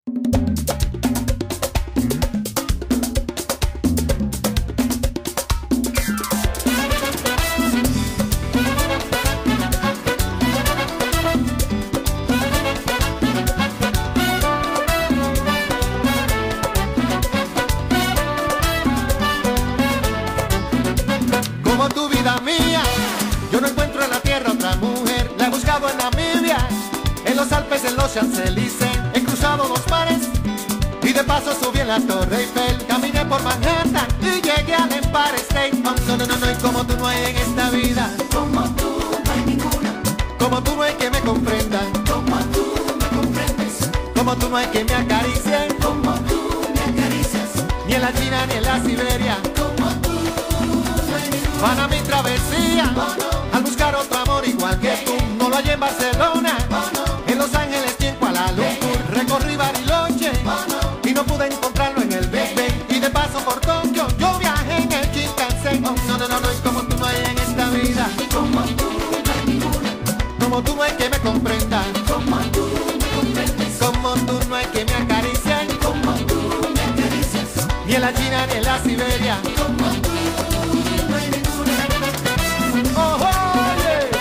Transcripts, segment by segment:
Como tu vida mía, yo no encuentro en la tierra otra mujer. La he buscado en Namibia, en los Alpes, en los Champs-Élysées. He cruzado los mares y de paso subí en la Torre Eiffel. Caminé por Manhattan y llegué al Empire State. Oh, no, no, no, no, y como tú no hay en esta vida. Como tú no hay ninguna. Como tú no hay que me comprendan. Como tú me comprendes. Como tú no hay que me acaricien. Como tú me acaricias. Ni en la China ni en la Siberia. Como tú no hay ninguna. Van a mi travesía, Oh, no. al buscar otro amor igual que tú. No lo hallé en Barcelona, Oh, no. en Los Ángeles y en Kuala Lumpur. Recorrí Bariloche Oh, no. y no pude encontrarlo en el Big Ben. Y de paso por Tokio yo viajé en el Shinkansen. Oh, no, no, no, no, y como tú no hay en esta vida. Como tú no hay ninguna. Como tú no hay que me comprendan. Como tú me comprendes. Como tú no hay que me acaricien. Como tú me acaricias. Ni en la China ni en la Siberia. Como tú no hay ninguna. Oh, oye.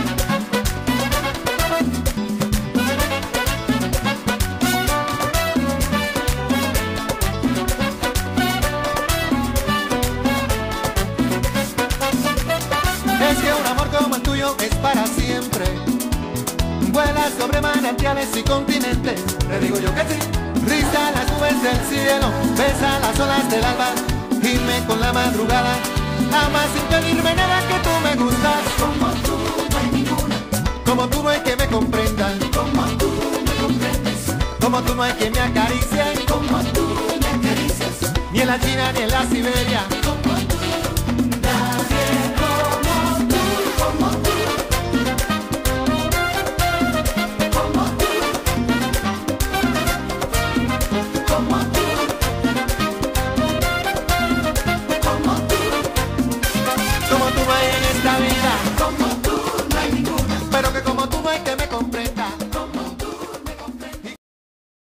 Es que un amor como el tuyo es para siempre. Vuela sobre manantiales y continentes. Te digo yo que sí. Riza las nubes del cielo, besa las olas del alba, gime con la madrugada. Amas sin pedirme nada, que tú me gustas. Como tú no hay ninguna. Como tú no hay que me comprendan. Como tú me comprendes. Como tú no hay que me acaricien. Como tú me acaricias. Ni en la China ni en la Siberia.